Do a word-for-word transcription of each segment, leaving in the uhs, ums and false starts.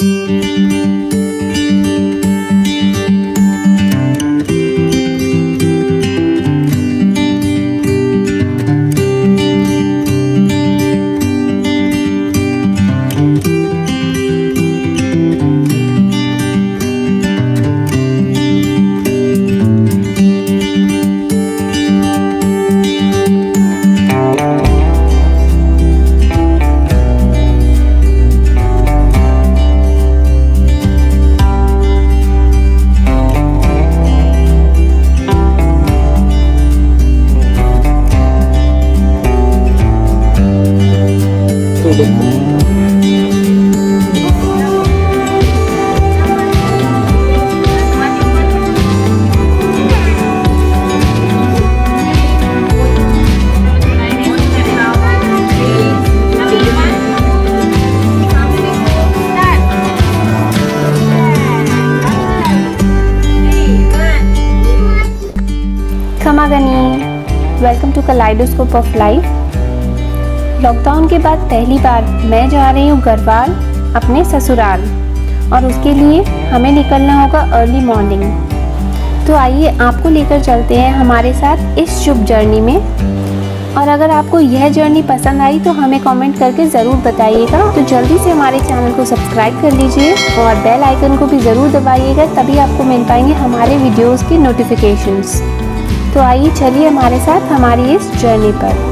Welcome to kaleidoscope of life. Lockdown के बाद पहली बार मैं जा रही हूँ गढ़वाल अपने ससुराल, और उसके लिए हमें निकलना होगा अर्ली मॉर्निंग। तो आइए आपको लेकर चलते हैं हमारे साथ इस शुभ जर्नी में। और अगर आपको यह जर्नी पसंद आई तो हमें कमेंट करके ज़रूर बताइएगा। तो जल्दी से हमारे चैनल को सब्सक्राइब कर लीजिए और बेल आइकन को भी ज़रूर दबाइएगा, तभी आपको मिल पाएंगे हमारे वीडियोज़ के नोटिफिकेशंस। तो आइए चलिए हमारे साथ हमारी इस जर्नी पर।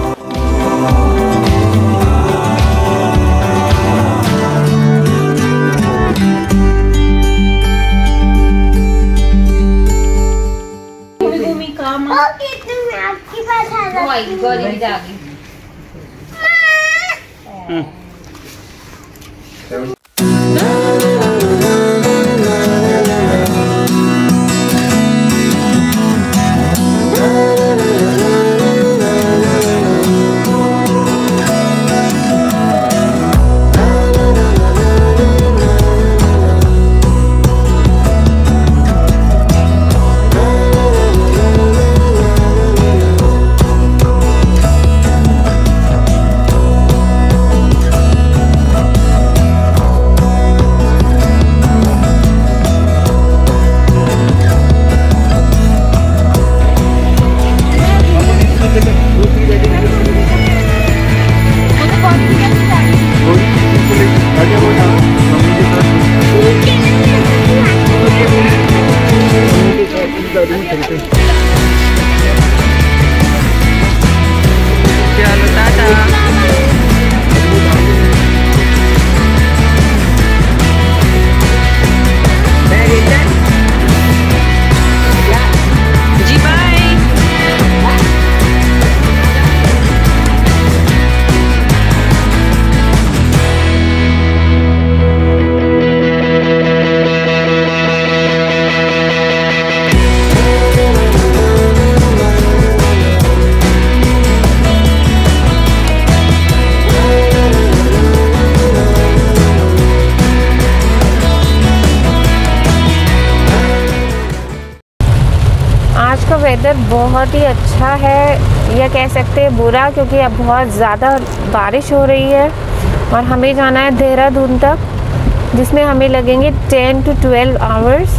वेदर बहुत ही अच्छा है, या कह सकते हैं बुरा, क्योंकि अब बहुत ज़्यादा बारिश हो रही है और हमें जाना है देहरादून तक, जिसमें हमें लगेंगे टेन टू ट्वेल्व आवर्स।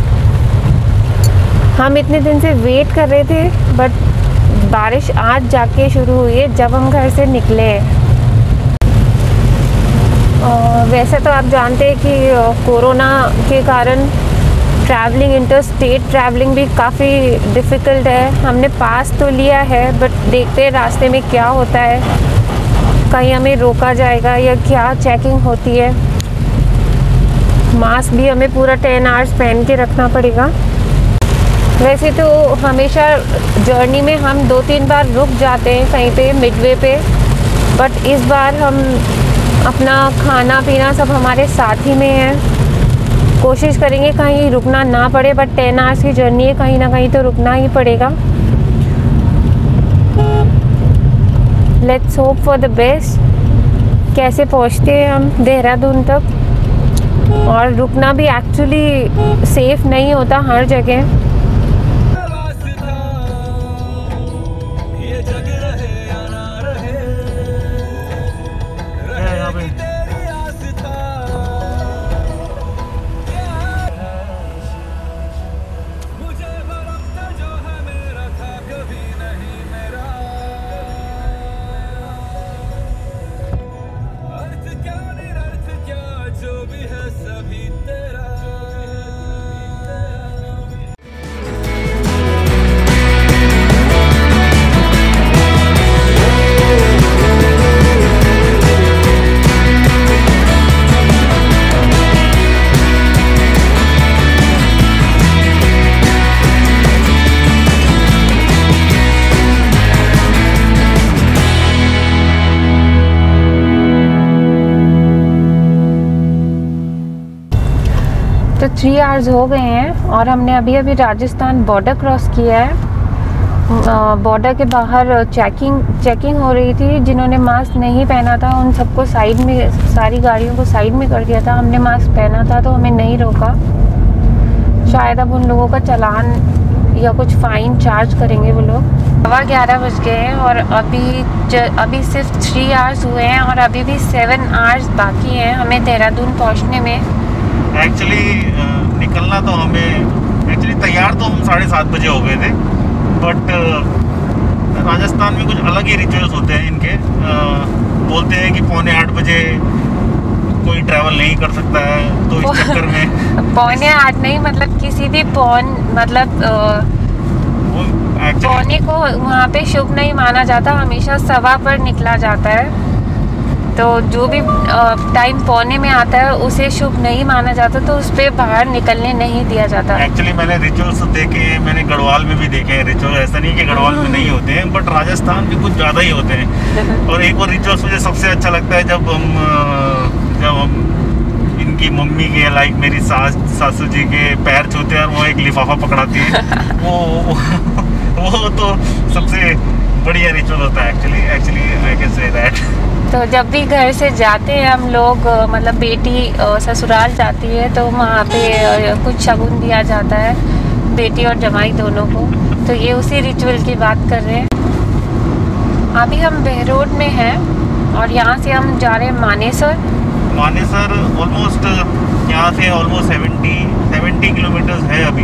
हम इतने दिन से वेट कर रहे थे, बट बारिश आज जाके शुरू हुई है जब हम घर से निकले हैं। और वैसे तो आप जानते हैं कि कोरोना के कारण ट्रैवलिंग, इंटर स्टेट ट्रैवलिंग भी काफ़ी डिफ़िकल्ट है। हमने पास तो लिया है, बट देखते हैं रास्ते में क्या होता है, कहीं हमें रोका जाएगा या क्या चेकिंग होती है। मास्क भी हमें पूरा टेन आवर्स पहन के रखना पड़ेगा। वैसे तो हमेशा जर्नी में हम दो तीन बार रुक जाते हैं कहीं पे मिडवे पे, बट इस बार हम अपना खाना पीना सब हमारे साथ ही में है। कोशिश करेंगे कहीं रुकना ना पड़े, बट टेन आवर्स की जर्नी है, कहीं ना कहीं तो रुकना ही पड़ेगा। Let's hope for the best. कैसे पहुंचते हैं हम देहरादून तक, और रुकना भी एक्चुअली सेफ नहीं होता हर जगह। तो थ्री आवर्स हो गए हैं और हमने अभी अभी राजस्थान बॉर्डर क्रॉस किया है। बॉर्डर के बाहर चेकिंग चेकिंग हो रही थी। जिन्होंने मास्क नहीं पहना था उन सबको साइड में, सारी गाड़ियों को साइड में कर दिया था। हमने मास्क पहना था तो हमें नहीं रोका। शायद अब उन लोगों का चालान या कुछ फ़ाइन चार्ज करेंगे वो लोग। सवा ग्यारह बज गए हैं और अभी ज, अभी सिर्फ थ्री आवर्स हुए हैं और अभी भी सेवन आवर्स बाकी हैं हमें देहरादून पहुंचने में। एक्चुअली निकलना तो हमें एक्चुअली तैयार तो हम साढ़े सात बजे हो गए थे, बट राजस्थान में कुछ अलग ही रिचुअल्स होते हैं इनके। uh, बोलते हैं कि पौने आठ बजे कोई ट्रैवल नहीं कर सकता है, तो इस चक्कर में पौने आठ नहीं, मतलब किसी भी पौन मतलब पौने को वहाँ पे शुभ नहीं माना जाता, हमेशा सवा पर निकला जाता है। तो जो भी टाइम पौने में आता है उसे शुभ नहीं माना जाता, तो उस पर बाहर निकलने नहीं दिया जाता। एक्चुअली मैंने रिचुअल्स देखे, मैंने गढ़वाल में भी देखे हैं रिचुअल। ऐसा नहीं कि गढ़वाल में नहीं होते हैं, बट राजस्थान में कुछ ज़्यादा ही होते हैं। और एक और रिचुअल्स मुझे सबसे अच्छा लगता है जब हम जब हम इनकी मम्मी के, लाइक मेरी सास सासू जी के पैर छूते हैं और वो एक लिफाफा पकड़ाती है। वो वो तो सबसे बढ़िया रिचुअल होता है actually actually I can say that. तो जब भी घर से जाते हैं हम लोग, मतलब बेटी ससुराल जाती है तो वहाँ पे कुछ शगुन दिया जाता है बेटी और जमाई दोनों को। तो ये उसी रिचुअल की बात कर रहे हैं। अभी हम बहरोड में हैं और यहाँ से हम जा रहे हैं मानेसर। मानेसर ऑलमोस्ट यहाँ से ऑलमोस्ट सेवेंटी सेवेंटी किलोमीटर्स है अभी।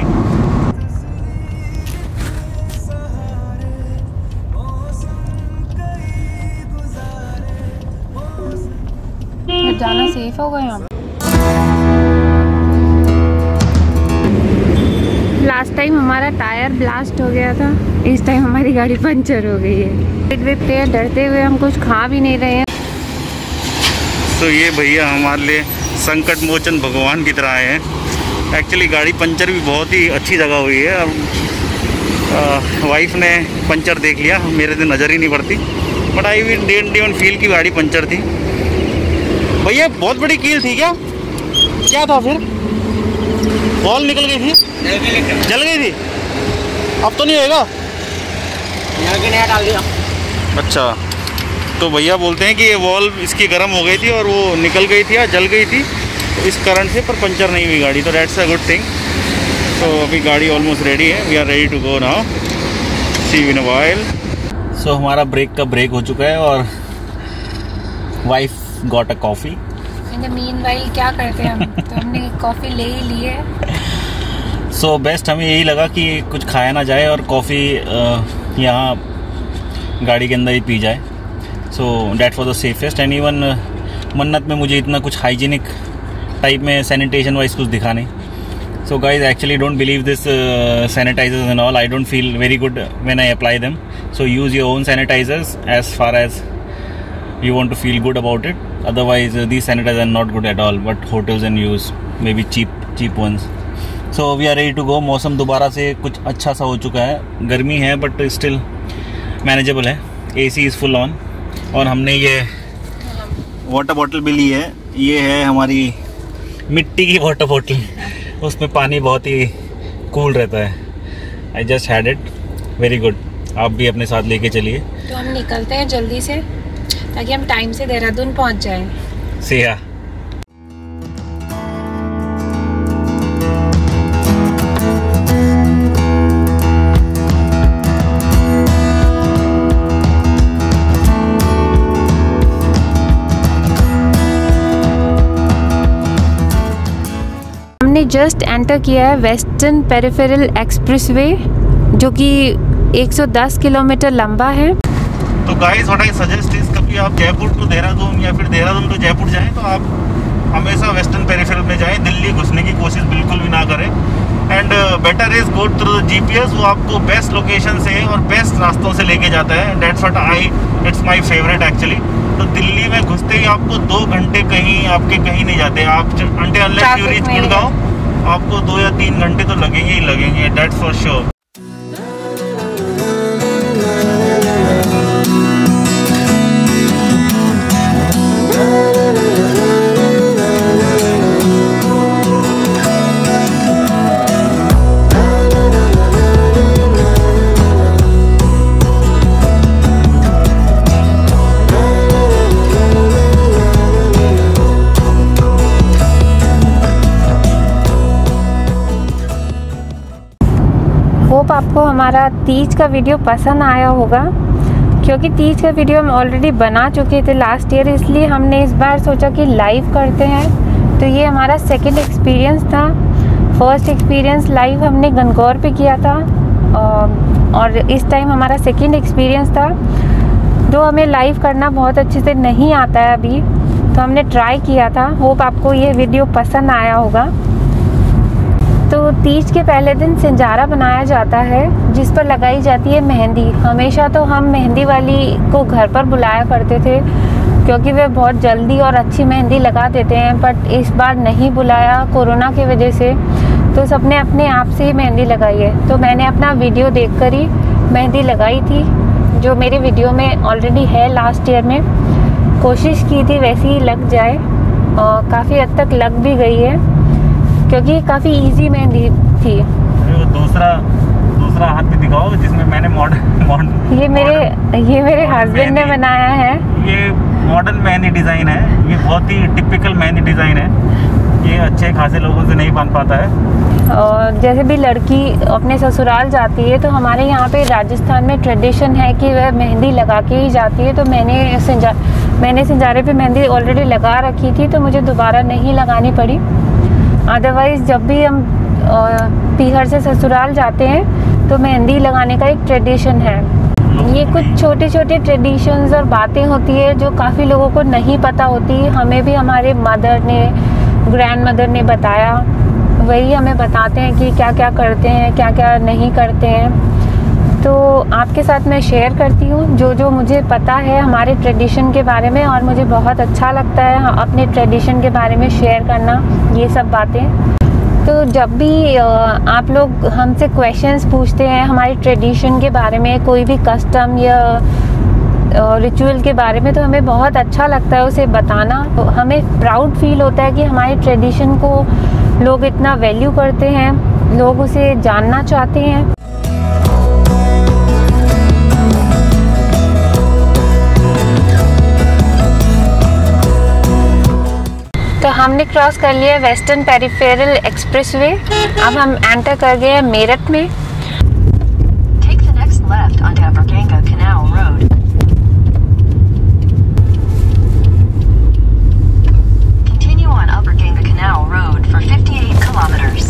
जाना सेफ होगा यहाँ। लास्ट टाइम हमारा टायर ब्लास्ट हो गया था, इस टाइम हमारी गाड़ी पंचर हो गई है। पे डरते हुए हम कुछ खा भी नहीं रहे हैं। तो ये भैया हमारे लिए संकट मोचन भगवान की तरह आए हैं। एक्चुअली गाड़ी पंचर भी बहुत ही अच्छी जगह हुई है। अब वाइफ ने पंचर देख लिया, मेरे से नज़र ही नहीं पड़ती, but I we didn't even feel की गाड़ी पंचर थी। भैया बहुत बड़ी कील थी क्या? क्या था फिर? बॉल निकल गई थी, जल गई थी। अब तो नहीं होएगा, नया डाल दिया। अच्छा, तो भैया बोलते हैं कि ये वॉल इसकी गर्म हो गई थी और वो निकल गई थी या जल गई थी, तो इस कारण से पर पंचर नहीं हुई गाड़ी। तो दैट्स अ गुड थिंग। तो अभी गाड़ी ऑलमोस्ट रेडी है, we are ready to go now, see you in a while. So हमारा ब्रेक का ब्रेक हो चुका है और wife got a coffee. In the meanwhile क्या करते हैं हम, तो हमने कॉफ़ी ले ही ली है। सो so, बेस्ट हमें यही लगा कि कुछ खाया ना जाए और कॉफ़ी यहाँ गाड़ी के अंदर ही पी जाए। So that was the safest. And even Mannat में मुझे इतना कुछ हाइजीनिक टाइप में सैनिटेशन वाइज कुछ दिखा नहीं। So guys actually don't believe this sanitizers and all. I don't feel very good when I apply them. So use your own sanitizers as far as you want to feel good about it. Otherwise uh, these sanitizers are not good at all, but hotels and use maybe cheap cheap ones. So we are ready to go. मौसम दोबारा से कुछ अच्छा सा हो चुका है, गर्मी है बट स्टिल मैनेजेबल है। एसी इज़ फुल ऑन और हमने ये वाटर बॉटल भी ली है। ये है हमारी मिट्टी की वाटर बॉटल, उसमें पानी बहुत ही कूल रहता है। I just had it, very good. आप भी अपने साथ लेके चलिए। तो हम निकलते हैं जल्दी से ताकि हम टाइम से देहरादून पहुंच जाएं। See ya. हमने जस्ट एंटर किया है वेस्टर्न पेरिफेरल एक्सप्रेसवे, जो कि एक सौ दस किलोमीटर लंबा है। तो guys what I suggest is, कभी आप जयपुर टू देहरादून या फिर देहरादून टू जयपुर जाएं तो आप हमेशा वेस्टर्न पेरिफेरल में जाएं, दिल्ली घुसने की कोशिश बिल्कुल भी ना करें। And better is go through the GPS, वो आपको बेस्ट लोकेशन से और बेस्ट रास्तों से लेके जाता है। That's what I it's my favourite actually. तो दिल्ली में घुसते ही आपको दो घंटे कहीं आपके कहीं नहीं जाते। आप अंटे अनलेस यू रीच गुड़गांव, आपको दो या तीन घंटे तो लगेंगे ही लगेंगे, दैट्स फॉर श्योर। होप आपको हमारा तीज का वीडियो पसंद आया होगा, क्योंकि तीज का वीडियो हम ऑलरेडी बना चुके थे लास्ट ईयर, इसलिए हमने इस बार सोचा कि लाइव करते हैं। तो ये हमारा सेकंड एक्सपीरियंस था। फर्स्ट एक्सपीरियंस लाइव हमने गणगौर पे किया था और इस टाइम हमारा सेकंड एक्सपीरियंस था। जो हमें लाइव करना बहुत अच्छे से नहीं आता है अभी, तो हमने ट्राई किया था। होप आपको ये वीडियो पसंद आया होगा। तो तीज के पहले दिन सिंजारा बनाया जाता है, जिस पर लगाई जाती है मेहंदी। हमेशा तो हम मेहंदी वाली को घर पर बुलाया करते थे, क्योंकि वे बहुत जल्दी और अच्छी मेहंदी लगा देते हैं, बट इस बार नहीं बुलाया कोरोना की वजह से। तो सबने अपने आप से ही मेहंदी लगाई है। तो मैंने अपना वीडियो देखकर ही मेहंदी लगाई थी, जो मेरे वीडियो में ऑलरेडी है। लास्ट ईयर में कोशिश की थी वैसे ही लग जाए, और काफ़ी हद तक लग भी गई है, क्योंकि काफ़ी इजी मेहंदी थी। वो दूसरा दूसरा हाथ भी दिखाओ, जिसमें मैंने मॉडर्न ये मेरे ये मेरे हस्बैंड ने बनाया है। ये मॉडर्न मेहंदी डिज़ाइन है। ये बहुत ही टिपिकल मेहंदी डिज़ाइन है। ये अच्छे खासे लोगों से नहीं बन पाता है। और जैसे भी लड़की अपने ससुराल जाती है, तो हमारे यहाँ पे राजस्थान में ट्रेडिशन है कि वह मेहंदी लगा के ही जाती है। तो मैंने सिंजा मैंने सिंजारे पे मेहंदी ऑलरेडी लगा रखी थी, तो मुझे दोबारा नहीं लगानी पड़ी। अदरवाइज़ जब भी हम पीहर से ससुराल जाते हैं, तो मेहंदी लगाने का एक ट्रेडिशन है। ये कुछ छोटे छोटे ट्रेडिशंस और बातें होती है जो काफ़ी लोगों को नहीं पता होती। हमें भी हमारे मदर ने, ग्रैंड मदर ने बताया, वही हमें बताते हैं कि क्या क्या करते हैं, क्या क्या नहीं करते हैं। तो आपके साथ मैं शेयर करती हूँ जो जो मुझे पता है हमारे ट्रेडिशन के बारे में, और मुझे बहुत अच्छा लगता है अपने ट्रेडिशन के बारे में शेयर करना ये सब बातें। तो जब भी आप लोग हमसे क्वेश्चंस पूछते हैं हमारे ट्रेडिशन के बारे में, कोई भी कस्टम या रिचुअल के बारे में, तो हमें बहुत अच्छा लगता है उसे बताना। तो हमें प्राउड फील होता है कि हमारे ट्रेडिशन को लोग इतना वैल्यू करते हैं, लोग उसे जानना चाहते हैं। तो हमने क्रॉस कर लिया वेस्टर्न पेरिफेरल एक्सप्रेसवे। अब हम एंटर कर गए हैं मेरठ में। Take the next left onto Upper Canal Road. Continue on Upper Ganga Canal Road for fifty-eight kilometers.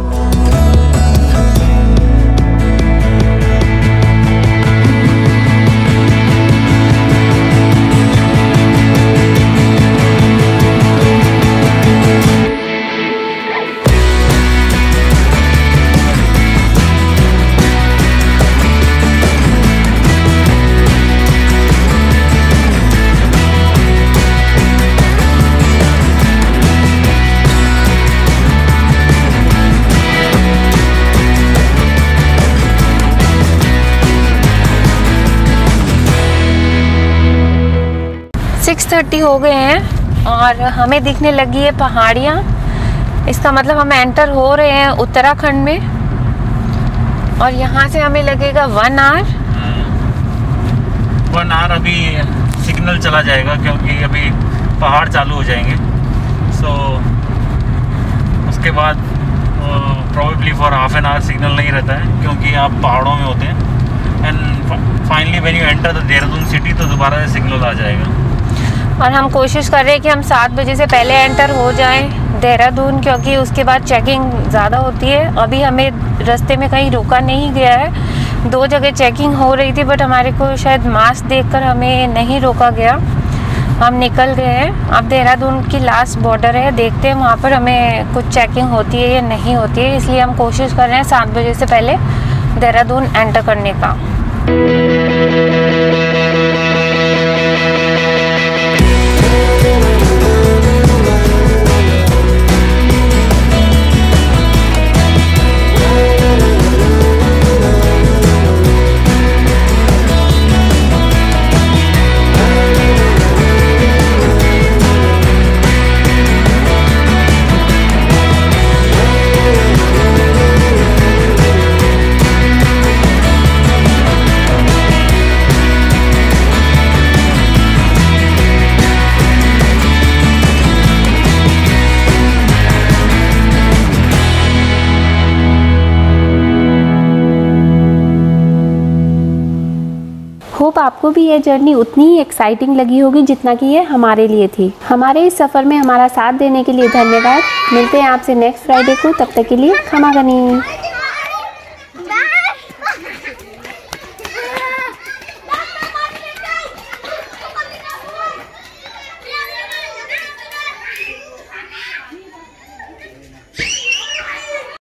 Six thirty हो गए हैं और हमें दिखने लगी है पहाड़ियाँ। इसका मतलब हम एंटर हो रहे हैं उत्तराखंड में, और यहाँ से हमें लगेगा वन आवर वन आवर अभी सिग्नल चला जाएगा, क्योंकि अभी पहाड़ चालू हो जाएंगे। सो so, उसके बाद probably for half an hour signal नहीं रहता है, क्योंकि आप पहाड़ों में होते हैं। And finally when you enter the Dehradun city, तो दोबारा से सिग्नल आ जाएगा। और हम कोशिश कर रहे हैं कि हम सात बजे से पहले एंटर हो जाएं देहरादून, क्योंकि उसके बाद चेकिंग ज़्यादा होती है। अभी हमें रास्ते में कहीं रोका नहीं गया है, दो जगह चेकिंग हो रही थी, बट हमारे को शायद मास्क देखकर हमें नहीं रोका गया। हम निकल गए हैं। अब देहरादून की लास्ट बॉर्डर है, देखते हैं वहाँ पर हमें कुछ चेकिंग होती है या नहीं होती है। इसलिए हम कोशिश कर रहे हैं सात बजे से पहले देहरादून एंटर करने का। होप आपको भी ये जर्नी उतनी ही एक्साइटिंग लगी होगी जितना कि ये हमारे लिए थी। हमारे इस सफ़र में हमारा साथ देने के लिए धन्यवाद। मिलते हैं आपसे नेक्स्ट फ्राइडे को, तब तक के लिए खमा गनी।